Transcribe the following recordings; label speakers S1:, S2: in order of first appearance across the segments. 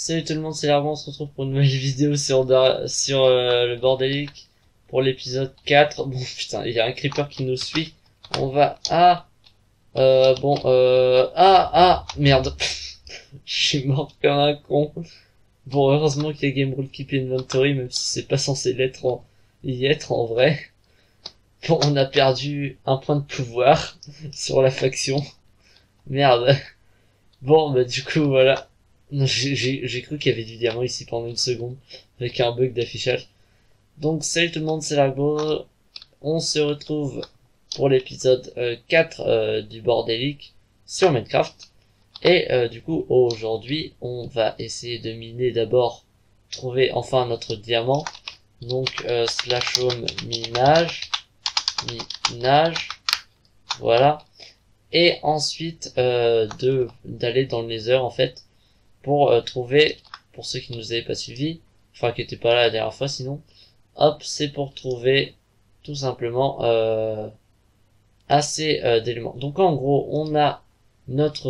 S1: Salut tout le monde, c'est Larvan, on se retrouve pour une nouvelle vidéo sur le bordélique pour l'épisode 4. Bon putain, il y a un creeper qui nous suit. On va... merde. Je suis mort comme un con. Bon, heureusement qu'il y a Game Rule Keep Inventory, même si c'est pas censé y être en vrai. Bon, on a perdu un point de pouvoir sur la faction. Merde. Bon, bah du coup, voilà. J'ai cru qu'il y avait du diamant ici pendant une seconde, avec un bug d'affichage. Donc salut tout le monde, c'est Largo. On se retrouve pour l'épisode 4 du bordélique sur Minecraft. Et du coup, aujourd'hui, on va essayer de miner d'abord, trouver enfin notre diamant. Donc slash home minage, voilà. Et ensuite d'aller dans le Nether en fait, pour trouver, pour ceux qui nous avaient pas suivis, enfin qui étaient pas là la dernière fois sinon, hop, c'est pour trouver tout simplement assez d'éléments. Donc en gros, on a notre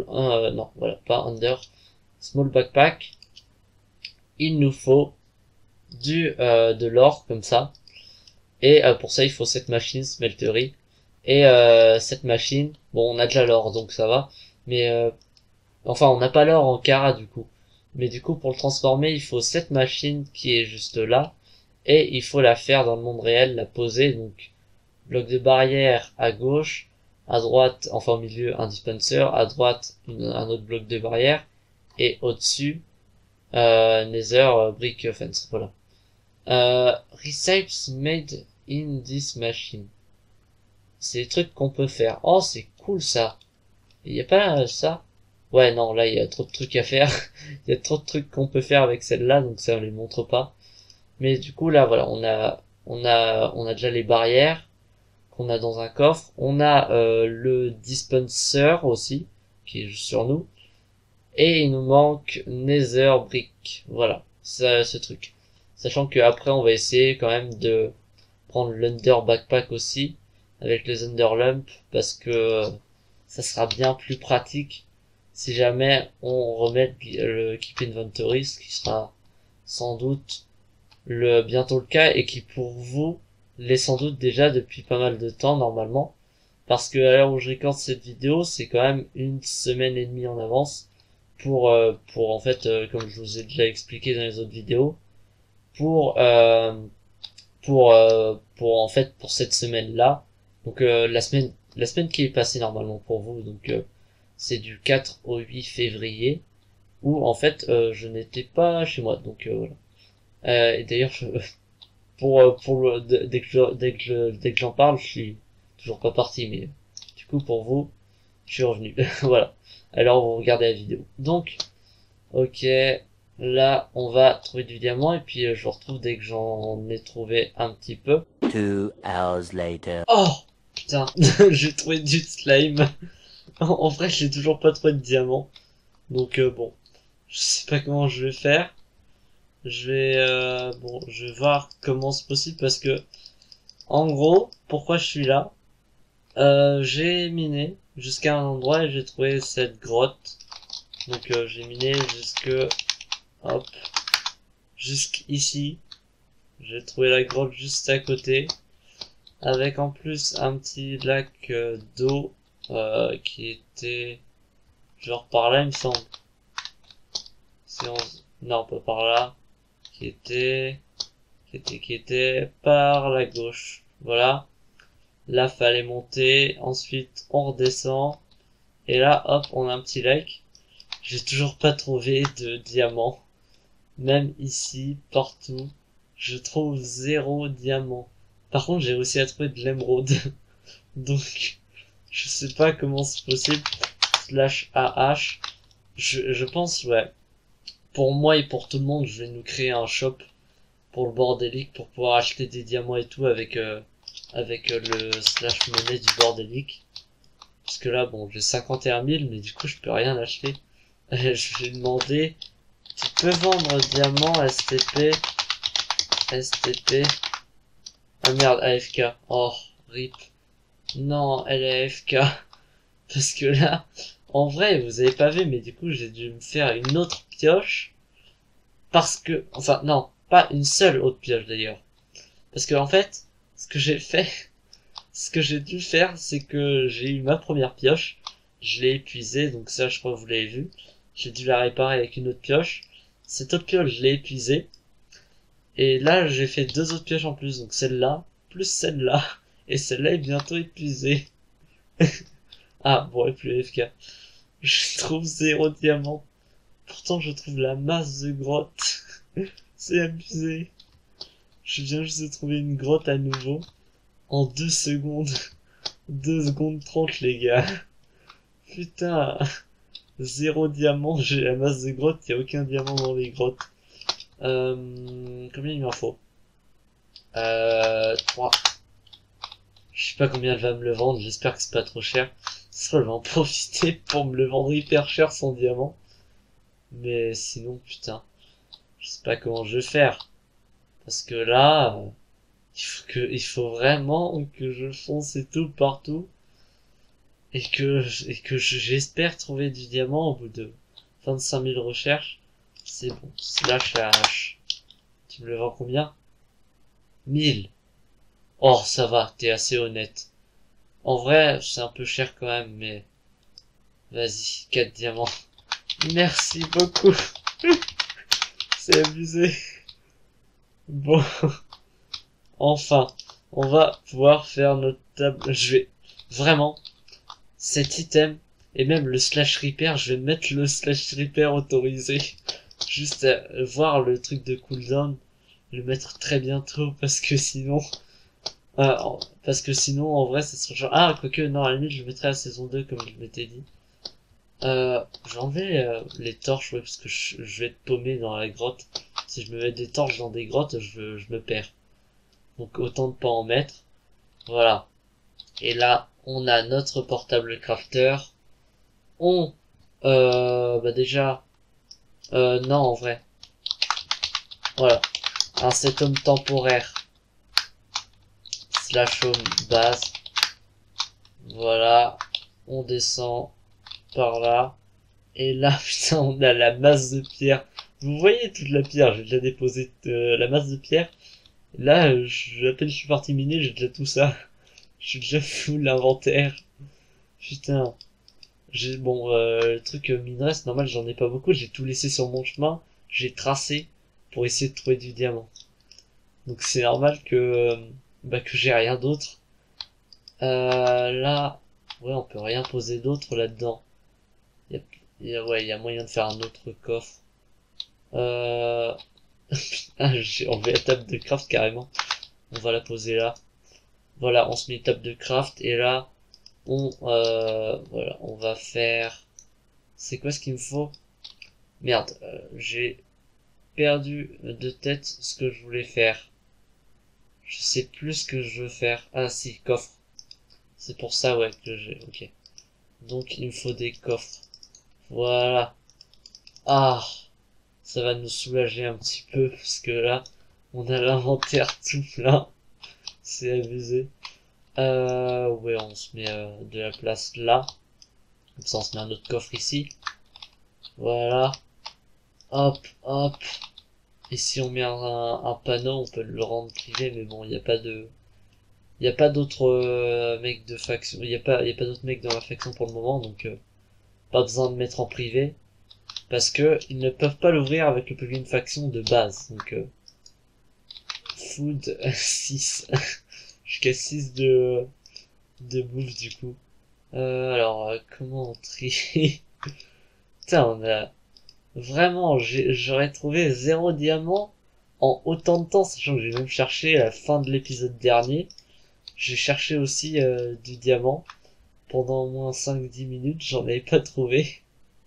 S1: small backpack. Il nous faut de l'or comme ça. Et pour ça, il faut cette machine smeltery. Et cette machine, bon, on a déjà l'or, donc ça va. Mais enfin, on n'a pas l'or en carat du coup. Mais du coup, pour le transformer, il faut cette machine qui est juste là. Et il faut la faire dans le monde réel, la poser. Donc, bloc de barrière à gauche, à droite, enfin au milieu, un dispenser, à droite, un autre bloc de barrière. Et au-dessus, Nether brick fence. Voilà. Recipes made in this machine. C'est des trucs qu'on peut faire. Oh, c'est cool ça. Il y a pas ça? Ouais, non, là, il y a trop de trucs à faire. Il y a trop de trucs qu'on peut faire avec celle-là, donc ça, on les montre pas. Mais du coup, là, voilà, on a déjà les barrières qu'on a dans un coffre. On a le dispenser aussi, qui est juste sur nous. Et il nous manque Nether Brick. Voilà, ça, ce truc. Sachant que après, on va essayer quand même de prendre l'Under Backpack aussi, avec les Underlump, parce que ça sera bien plus pratique si jamais on remet le Keep Inventory, ce qui sera sans doute bientôt le cas, et qui pour vous l'est sans doute déjà depuis pas mal de temps normalement, parce que à l'heure où je recorde cette vidéo, c'est quand même une semaine et demie en avance pour en fait, comme je vous ai déjà expliqué dans les autres vidéos, pour en fait pour cette semaine là. Donc la semaine qui est passée normalement pour vous, donc c'est du 4 au 8 février, où en fait je n'étais pas chez moi, donc voilà. Et d'ailleurs dès que j'en parle, je suis toujours pas parti, mais du coup pour vous, je suis revenu. Voilà. Alors vous regardez la vidéo. Donc ok, là on va trouver du diamant et puis je vous retrouve dès que j'en ai trouvé un petit peu.
S2: 2 hours later.
S1: Oh putain, j'ai trouvé du slime. En vrai, j'ai toujours pas trouvé de diamant. Donc bon, je sais pas comment je vais faire. Je vais voir comment c'est possible parce que en gros, pourquoi je suis là, j'ai miné jusqu'à un endroit et j'ai trouvé cette grotte. Donc j'ai miné jusqu'ici. J'ai trouvé la grotte juste à côté, avec en plus un petit lac d'eau qui était genre par là, il me semble. Non, pas par là, qui était par la gauche. Voilà. Là, fallait monter. Ensuite, on redescend. Et là, hop, on a un petit lac. J'ai toujours pas trouvé de diamant. Même ici, partout, je trouve 0 diamant. Par contre, j'ai réussi à trouver de l'émeraude. Donc, je sais pas comment c'est possible. Slash AH. Je pense, ouais. Pour moi et pour tout le monde, je vais nous créer un shop pour le bordélique pour pouvoir acheter des diamants et tout avec le slash monnaie du bordélique. Parce que là, bon, j'ai 51 000, mais du coup, je peux rien acheter. Je vais demander, tu peux vendre diamant STP. Ah merde, AFK. Oh, RIP. Non, elle est AFK. Parce que là, en vrai, vous avez pas vu, mais du coup, j'ai dû me faire une autre pioche Parce que, enfin, non, pas une seule autre pioche d'ailleurs. Parce que, en fait, ce que j'ai fait, ce que j'ai dû faire, c'est que j'ai eu ma première pioche, je l'ai épuisée, donc ça, je crois que vous l'avez vu. J'ai dû la réparer avec une autre pioche. Cette autre pioche, je l'ai épuisée. Et là, j'ai fait deux autres pioches en plus, donc celle-là, plus celle-là. Et celle-là est bientôt épuisée. Ah, bon, et plus FK. Je trouve zéro diamant. Pourtant, je trouve la masse de grotte. C'est abusé. Je viens juste de trouver une grotte à nouveau. En 2 secondes. 2 secondes 30, les gars. Putain. Zéro diamant, j'ai la masse de grotte, y a aucun diamant dans les grottes. Combien il m'en faut? 3. Je sais pas combien elle va me le vendre, j'espère que c'est pas trop cher. Ça, elle va en profiter pour me le vendre hyper cher sans diamant. Mais sinon, putain, je sais pas comment je vais faire. Parce que là, il faut vraiment que je fonce et tout partout. J'espère trouver du diamant au bout de 25 000 recherches. C'est bon, slash la hache. Tu me le vends combien? 1000. Oh, ça va, t'es assez honnête. En vrai, c'est un peu cher quand même, mais... Vas-y, 4 diamants. Merci beaucoup. C'est abusé. Bon. Enfin, on va pouvoir faire notre table. Je vais... Vraiment, cet item, et même le slash repair, je vais mettre le slash repair autorisé. Juste à voir le truc de cooldown, le mettre très bientôt, parce que sinon... en vrai, ça serait genre... Ah, quoique, non, à la limite, je le mettrais à saison 2, comme je m'étais dit. J'ai enlevé les torches, ouais, parce que je vais être paumé dans la grotte. Si je me mets des torches dans des grottes, je me perds. Donc autant ne pas en mettre. Voilà. Et là, on a notre portable crafter. Bah déjà... non, en vrai. Voilà. Un set home temporaire. Slash home base. Voilà. On descend par là. Et là, putain, on a la masse de pierre. Vous voyez toute la pierre, j'ai déjà déposé la masse de pierre. Là, à peine je suis parti miner, j'ai déjà tout ça. Je suis déjà full l'inventaire. Putain. Bon, le truc minerai, c'est normal, j'en ai pas beaucoup, j'ai tout laissé sur mon chemin. J'ai tracé pour essayer de trouver du diamant. Donc c'est normal que j'ai rien d'autre. Là, ouais, on peut rien poser d'autre là-dedans. Ouais, il y a moyen de faire un autre coffre. J'ai enlevé la table de craft carrément. On va la poser là. Voilà, on se met une table de craft et là, voilà, on va faire... C'est quoi ce qu'il me faut? Merde, j'ai perdu de tête ce que je voulais faire. Je sais plus ce que je veux faire. Ah si, coffre. C'est pour ça, ouais, que j'ai... Ok. Donc, il me faut des coffres. Voilà. Ah, ça va nous soulager un petit peu, parce que là, on a l'inventaire tout plein. C'est abusé. Ouais, on se met de la place là. Comme ça, on se met un autre coffre ici. Voilà. Hop, hop. Et si on met un panneau, on peut le rendre privé, mais bon, il n'y a pas de... Il n'y a pas d'autres mecs de faction. Il n'y a pas d'autres mecs dans la faction pour le moment, donc pas besoin de mettre en privé. Parce que ils ne peuvent pas l'ouvrir avec le plugin faction de base. Donc food 6. Jusqu'à 6 de bouffe du coup. Alors comment on trie? Putain, on a vraiment, j'aurais trouvé 0 diamant en autant de temps, sachant que j'ai même cherché à la fin de l'épisode dernier. J'ai cherché aussi du diamant pendant au moins 5-10 minutes, j'en avais pas trouvé.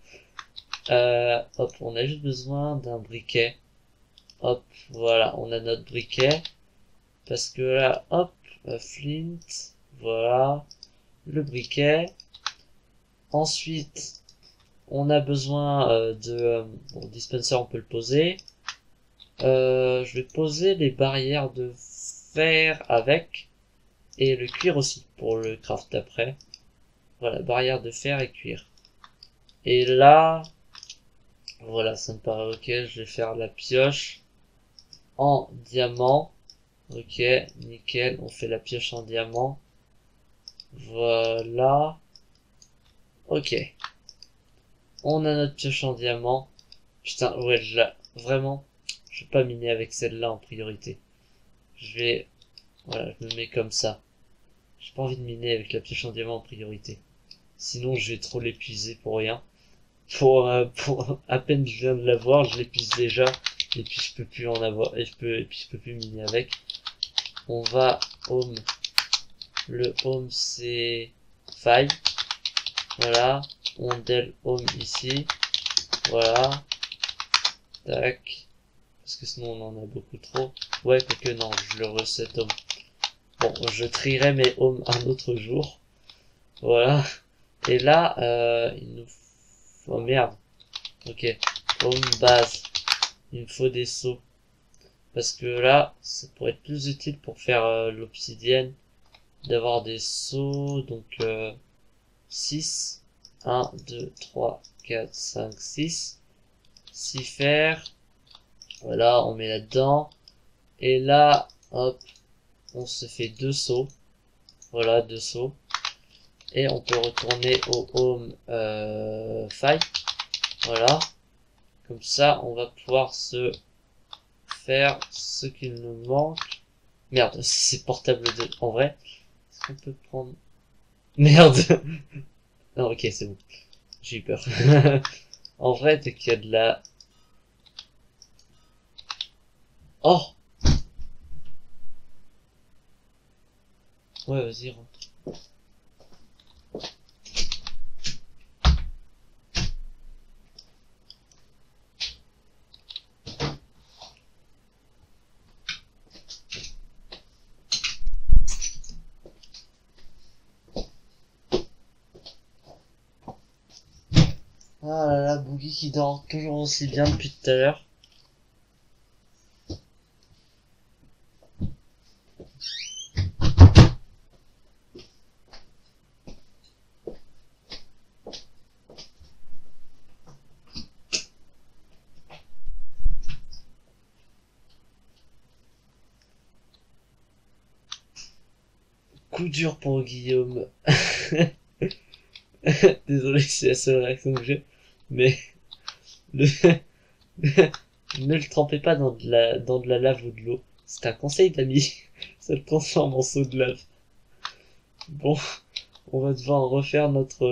S1: Hop, on a juste besoin d'un briquet. Hop, voilà, on a notre briquet. Parce que là, hop, flint, voilà, le briquet. Ensuite, on a besoin bon, dispenser, on peut le poser. Je vais poser les barrières de fer avec. Et le cuir aussi, pour le craft après. Voilà, barrière de fer et cuir. Et là, Voilà, ça me paraît ok. Je vais faire la pioche en diamant. Ok, nickel. On fait la pioche en diamant. Voilà. Ok. On a notre pioche en diamant. Putain, ouais, là, vraiment, je vais pas miner avec celle-là en priorité. Je vais, voilà, je me mets comme ça. J'ai pas envie de miner avec la pioche en diamant en priorité. Sinon, je vais trop l'épuiser pour rien. Pour à peine je viens de l'avoir, je l'épuise déjà. Et puis je peux plus en avoir, et puis je peux plus miner avec. On va home. Le home c'est faille. Voilà. On del home ici. Voilà. Tac. Parce que sinon on en a beaucoup trop. Ouais, quoique non, je le reset home. Bon, je trierai mes homes un autre jour. Voilà. Et là, il nous faut... Oh merde. Ok. Home base. Il me faut des seaux. Parce que là, ça pourrait être plus utile pour faire l'obsidienne. D'avoir des seaux. Donc 6. 1, 2, 3, 4, 5, 6. 6 fer. Voilà, on met là-dedans. Et là, hop, on se fait 2 seaux. Voilà, 2 seaux. Et on peut retourner au home faille. Voilà. Comme ça, on va pouvoir se faire ce qu'il nous manque. Merde, c'est portable de... En vrai, est-ce qu'on peut prendre... Merde. Non, ok, c'est bon. J'ai eu peur. En vrai, dès qu'il y a de la... Oh! Ouais, vas-y, rentre. Ah là là, Boogie qui dort toujours aussi bien depuis tout à l'heure. Coup dur pour Guillaume. Désolé, c'est la seule réaction que j'ai. Mais le... ne le trempez pas dans de la lave ou de l'eau. C'est un conseil d'ami. Ça le transforme en seau de lave. Bon, on va devoir refaire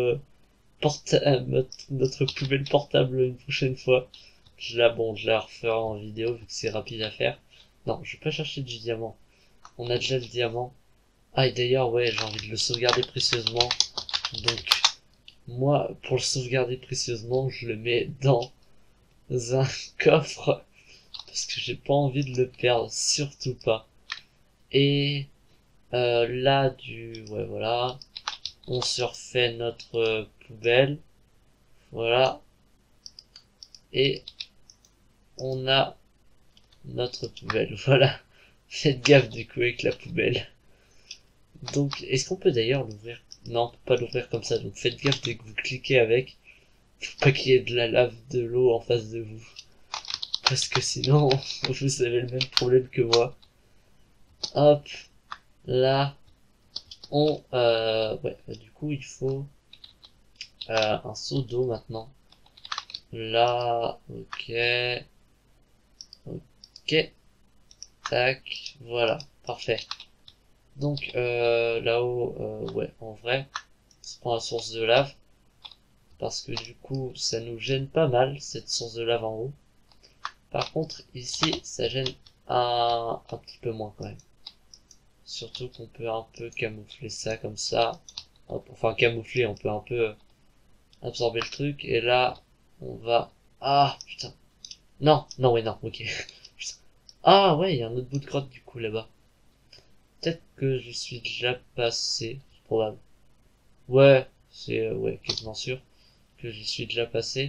S1: notre poubelle portable une prochaine fois. Je la referai en vidéo vu que c'est rapide à faire. Non, je vais pas chercher du diamant. On a déjà le diamant. Ah, et d'ailleurs, ouais, j'ai envie de le sauvegarder précieusement. Donc, moi, pour le sauvegarder précieusement, je le mets dans un coffre. Parce que j'ai pas envie de le perdre, surtout pas. Et là, ouais, voilà. On se refait notre poubelle. Voilà. Et on a notre poubelle. Voilà. Faites gaffe du coup avec la poubelle. Donc, est-ce qu'on peut d'ailleurs l'ouvrir? Non, on peut pas l'ouvrir comme ça. Donc faites gaffe dès que vous cliquez avec. Faut pas qu'il y ait de la lave, de l'eau en face de vous. Parce que sinon, vous avez le même problème que moi. Hop. Là. Ouais, bah, du coup, il faut un seau d'eau maintenant. Là, ok. Ok. Tac. Voilà. Parfait. Donc, là-haut, ouais, en vrai, on se prend la source de lave. Parce que du coup, ça nous gêne pas mal, cette source de lave en haut. Par contre, ici, ça gêne un petit peu moins quand même. Surtout qu'on peut un peu camoufler ça comme ça. Enfin, camoufler, on peut un peu absorber le truc. Et là, on va... Ah, putain. Non, non, ouais, non, ok. Ah, ouais, il y a un autre bout de grotte du coup là-bas. Peut-être que je suis déjà passé. C'est probable. Ouais, c'est ouais, quasiment sûr que j'y suis déjà passé.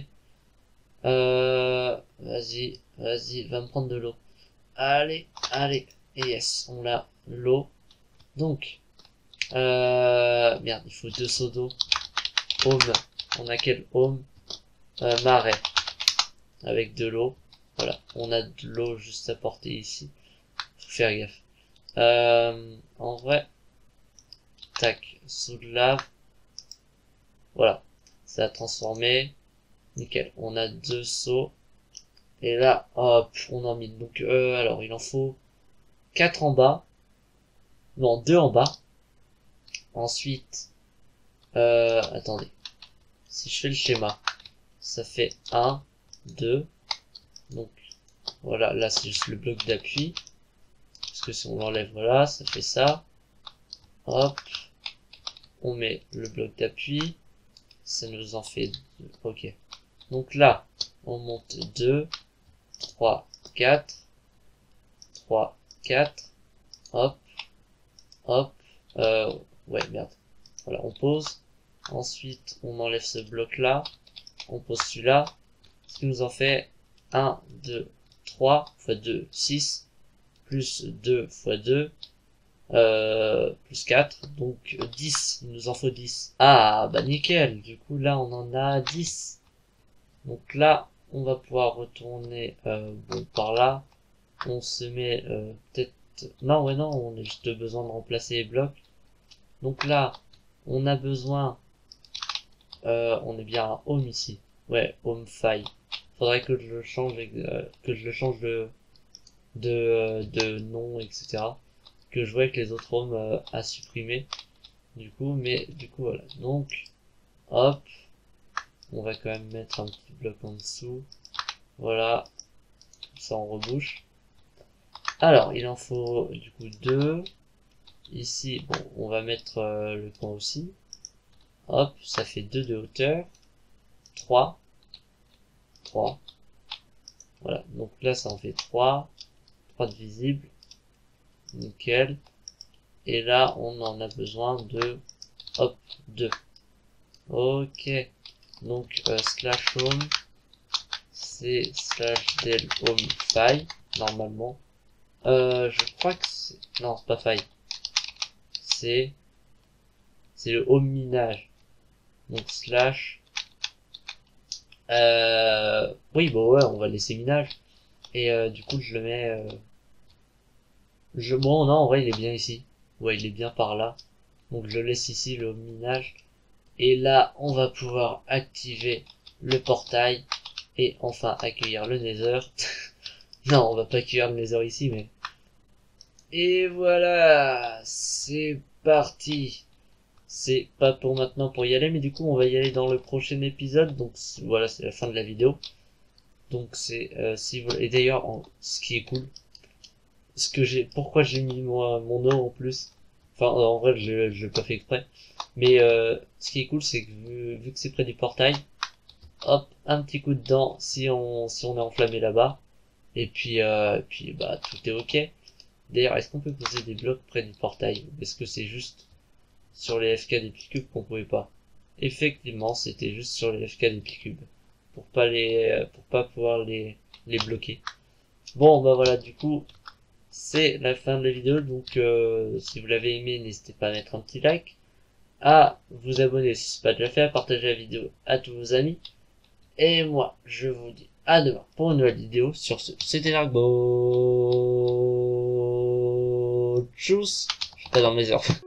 S1: Vas-y, vas-y, va me prendre de l'eau. Allez, allez. Et yes, on a l'eau. Donc, merde, il faut 2 seaux d'eau. Home. On a quel home? Marais. avec de l'eau. Voilà, on a de l'eau juste à porter ici. Faut faire gaffe. En vrai, tac, sous de lave. Voilà, ça a transformé. Nickel, on a 2 seaux. Et là, hop, on en met. Donc, alors, il en faut 4 en bas. Non, 2 en bas. Ensuite, attendez. Si je fais le schéma, ça fait 1, 2. Donc, voilà, là, c'est juste le bloc d'appui. Parce que si on l'enlève, voilà, ça fait ça. Hop. On met le bloc d'appui. Ça nous en fait 2. Ok. Donc là, on monte 2, 3, 4. 3, 4. Hop. Hop. Ouais, merde. Voilà, on pose. Ensuite, on enlève ce bloc-là. On pose celui-là. Ce qui nous en fait 1, 2, 3 x 2, 6. Plus 2 x 2. Plus 4. Donc 10. Il nous en faut 10. Ah, bah nickel. Du coup, là, on en a 10. Donc là, on va pouvoir retourner bon, par là. On se met peut-être... Non, ouais, non, on a juste besoin de remplacer les blocs. Donc là, on a besoin... on est bien à home ici. Ouais, home faille. Faudrait que je le change, de nom, etc. Que je vois que les autres homes à supprimer. Du coup, mais du coup voilà. Donc, hop, on va quand même mettre un petit bloc en dessous. Voilà, ça on rebouche. Alors, il en faut du coup 2. Ici, bon, on va mettre le coin aussi. Hop, ça fait 2 de hauteur. 3. 3. Voilà, donc là ça en fait 3. 3 de visible. Nickel. Et là, on en a besoin de... Hop, 2. Ok. Donc, slash home, c'est slash del home faille, normalement. Je crois que c'est... Non, c'est pas faille. C'est le home minage. Donc, slash... Oui, bon, ouais, on va laisser minage. Et du coup, je le mets... Bon, non, en vrai, il est bien ici. Ouais, il est bien par là. Donc, je laisse ici le home minage. Et là, on va pouvoir activer le portail et enfin accueillir le Nether. Non, on va pas accueillir le Nether ici, mais... Et voilà, c'est parti. C'est pas pour maintenant pour y aller, mais du coup, on va y aller dans le prochain épisode. Donc voilà, c'est la fin de la vidéo. Donc c'est si vous... Et d'ailleurs, ce qui est cool, pourquoi j'ai mis mon nom en plus. Enfin, en vrai, je l'ai pas fait exprès. Mais ce qui est cool, c'est que vu que c'est près du portail, hop, un petit coup dedans si on est enflammé là-bas. Et puis bah tout est ok. D'ailleurs, est-ce qu'on peut poser des blocs près du portail? Est-ce que c'est juste sur les FK des Picubes qu'on pouvait pas? Effectivement, c'était juste sur les FK des Picubes. Pour pas pouvoir les bloquer. Bon, bah voilà, du coup, c'est la fin de la vidéo. Donc, si vous l'avez aimé, n'hésitez pas à mettre un petit like, à vous abonner si c'est pas déjà fait, à partager la vidéo à tous vos amis. Et moi, je vous dis à demain pour une nouvelle vidéo. Sur ce, c'était Largo. Tchuss. Je suis pas dans mes heures.